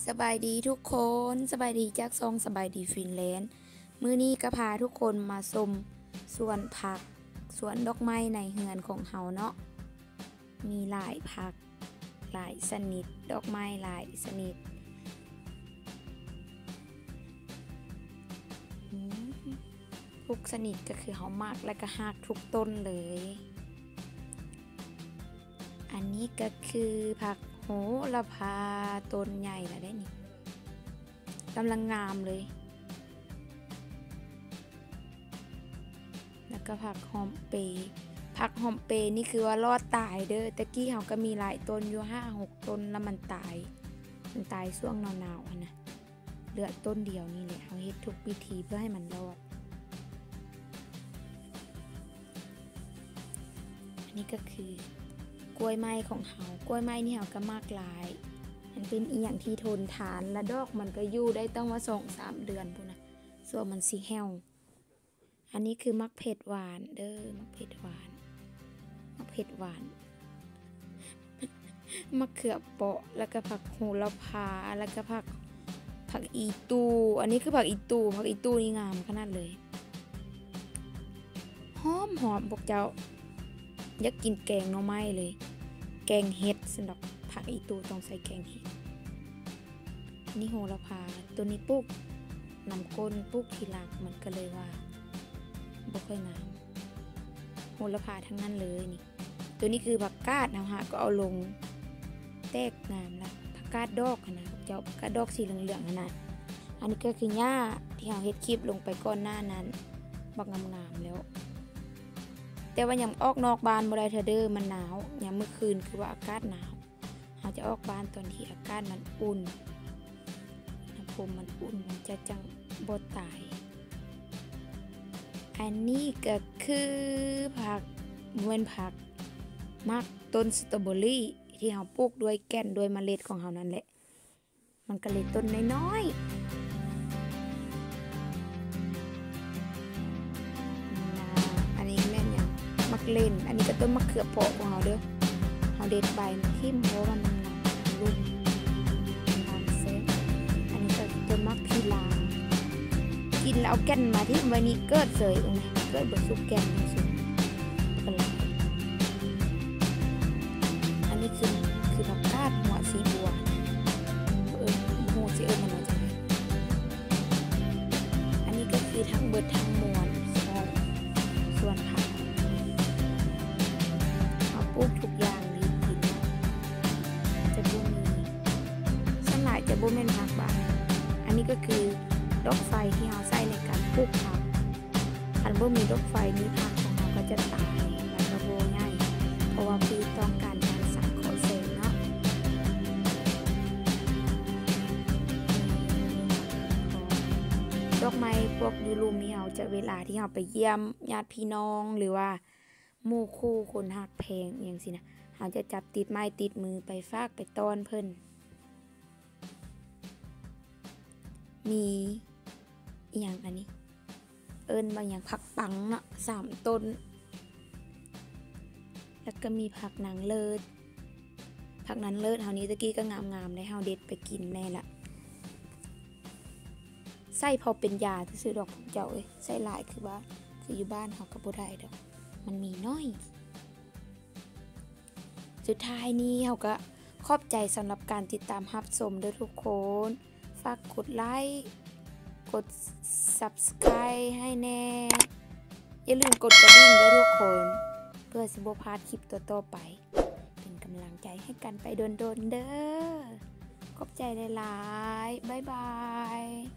สบายดีทุกคนสบายดีจากซองสบายดีฟินแลนด์มื้อนี้ก็พาทุกคนมาชมสวนผักสวนดอกไม้ในเฮือนของเฮาเนาะมีหลายผักหลายชนิดดอกไม้หลายชนิดทุกชนิดก็คือเฮามักและก็ฮักทุกต้นเลยอันนี้ก็คือผักโหระพาต้นใหญ่แล้วได้นี่กำลังงามเลยแล้วก็ผักหอมเปย์ผักหอมเปย์นี่คือว่ารอดตายเด้อตะกี้เขาก็มีหลายต้นอยู่5-6 ต้นแล้วมันตายช่วงหนาวๆนะเหลือต้นเดียวนี่แหละเขาเฮ็ดทุกวิธีเพื่อให้มันรอดอันนี้ก็คือกล้วยไม้ของเขากล้วยไม้นี่เขาก็มากหลายมันเป็นอีหยังที่ทนทานและดอกมันก็อยู่ได้ต้องว่า2-3 เดือนพุ่นนะส่วนมันสิแห้วอันนี้คือมักเผ็ดหวานเด้อมักเผ็ดหวานมักเผ็ดหวานมะเขือเปาะแล้วก็ผักโหระพาแล้วก็ผักอีตูอันนี้คือผักอีตูนี่งามขนาดเลยหอมพวกเจ้าอยากกินแกงหน่อไม้เลยแกงเห็ดสำหรับผักอีตูต้องใส่แกงเห็ดนี่โหระพาตัวนี้ปลูกนำก้นปลูกทีหลังมันก็เลยว่าบ่ค่อยงามโหระพาทั้งนั้นเลยนี่ตัวนี้คือผักกาดนะฮะก็เอาลงแตกงามแล้วผักกาดดอกนะเจ้าผักกาดดอกสีเหลืองๆนะอันนี้ก็คือหญ้าที่เราเฮ็ดคลิปลงไปก่อนหน้านั้นบักงามๆแล้วแต่ว่ายังออกนอกบ้านบ่ได้เด้อมันหนาวยามมื้อคืนคือว่าอากาศหนาวเราจะออกบ้านตอนที่อากาศมันอุ่นอุณหภูมิมันอุ่นมันจะจังบ่ตายอันนี้ก็คือผักเป็นผักมักต้นสตรอเบอรี่ที่เราปลูกด้วยแก่นด้วยเมล็ดของเรานั่นแหละมันก็เลยต้นน้อยๆอันนี้แม่นยังมักเล่นอันนี้ก็ต้นมะเขือเปาะของเราเด้อเราเด็ดใบมันทิ่มเพราะว่ามันหนักรุ่นทานเส้นอันนี้ก็ต้นมะพีลากินแล้วเอาแก่นมาที่วันนี้เกิดเสยเกิดบดซุกแก่นสุดกันเลยอันนี้คือผักกาดหัวสีบัวหัวสีมันมาจากไหนอันนี้ก็คือทั้งเบิดทั้งมวลส่วนผักเอาปลูกทุกอย่างนี้กินจะบ่มีส่วนหลายจะบ่แม่นผักบ้านอันนี้ก็คือดอกไฟที่เราใช้ในการปลูกผักอันบ่มีดอกไฟนี้ผักของเราก็จะตายแล้วก็โบง่ายเพราะว่าพืชต้องการสังเคราะห์แสงเนาะดอกไม้พวกยูรูมีเราจะเวลาที่เราไปเยี่ยมญาติพี่น้องหรือว่าหมู่คู่คนฮักแพงอย่างสินะเราจะจับติดไม้ติดมือไปฝากไปต้อนเพิ่นมีอย่างอันนี้เอิ้นบางอย่างผักปังเนาะ3 ต้นแล้วก็มีผักนางเลิศเฮานี้ตะกี้ก็งามๆได้เฮาเด็ดไปกินแน่ละใส่พอเป็นยาซื้อดอกเจ้าใส่หลายคืออยู่บ้านเฮาก็บ่ได้ดอกมันมีน้อยสุดท้ายนี้เฮาก็ขอบใจสำหรับการติดตามรับชมเด้อทุกคนฝากกดไลค์กด Subscribe ให้แน่อย่าลืมกดกระดิ่งด้วยทุกคนเพื่อสิบ่พลาดคลิปต่อไปเป็นกำลังใจให้กันไปโดนๆเด้อขอบใจหลายๆบ๊ายบาย